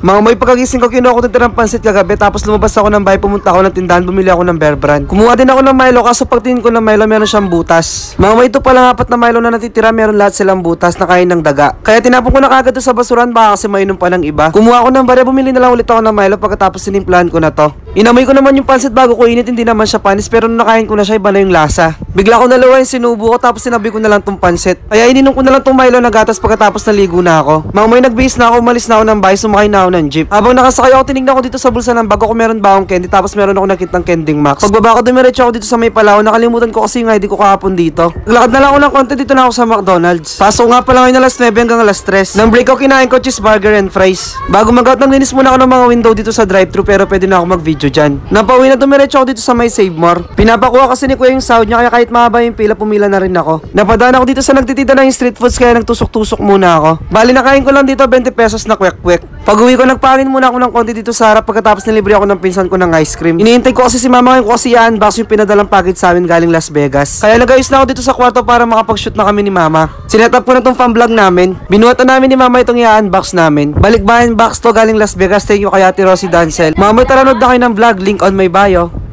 Mga may pagkagising ko, kinuha ko tirang pansit kagabi, tapos lumabas ako ng bahay, pumunta ako ng tindahan, bumili ako ng Bear Brand. Kumuha din ako ng Milo, kaso pagtingin ko ng Milo, meron siyang butas. Mga may ito palang 4 na Milo na natitira, meron lahat silang butas na kain ng daga. Kaya tinapon ko na kagad sa basuran, baka kasi mainom pa ng iba. Kumuha ako ng barya, bumili na lang ulit ako ng Milo pagkatapos sinimplahan ko na to. Inamoy ko naman yung pansit bago ko init, hindi naman siya panis, pero nung nakain ko na siya, iba na yung lasa. Bigla ko nalawa yung sinubo ko, tapos sinabi ko na lang tong pansit. Kaya ininom ko na lang tong Milo na gatas pagkatapos naligo na ako. Mga may nagbihis na ako, umalis na ako ng bahay, sumakay na ako ng jeep. Habang nakasakay ako, tinignan ko dito sa bulsa ng bag ko kung meron ba akong candy, tapos meron ako nakitang Kending Max. Pagbaba ko, dumiretso ako dito sa may Palawan, nakalimutan ko kasi nga hindi ko kahapon dito. Naglakad na lang ako ng konti, dito na ako sa McDonald's. Pasok nga pala ngayon na alas 9 hanggang alas 3. Nang break ko, kinain ko cheeseburger and fries. Bago mag-out, naglinis muna ako ng mga window dito sa drive-thru, pero pwede na ako mag-video dyan. Napauwi na, dumiretso ako dito sa may Save More. Pinapakuha kasi ni Kuya yung sahod niya, kaya kahit mahaba yung pila, pumila na rin ako. Napadaan ako dito sa nagtitida ng street foods, kaya nagtusok-tusok muna ako. Bali, nakain ko lang dito 20 pesos na kwek-kwek. Pag-uwi ko, nagpanin muna ako ng konti dito sa harap, pagkatapos nilibre ako ng pinsan ko ng ice cream. Iniintay ko kasi si mama ngayon ko kasi i-unbox yung pinadalang package sa amin galing Las Vegas. Kaya nag-ayos na ako dito sa kwarto para makapag-shoot na kami ni mama. Sinetap ko na tong fan vlog namin. Binuhatan namin ni mama itong i-unbox namin. Balikbayan box to galing Las Vegas. Thank you kay Ate Rosie Dancel. Mama, tara, nood na kayo ng vlog. Link on my bio.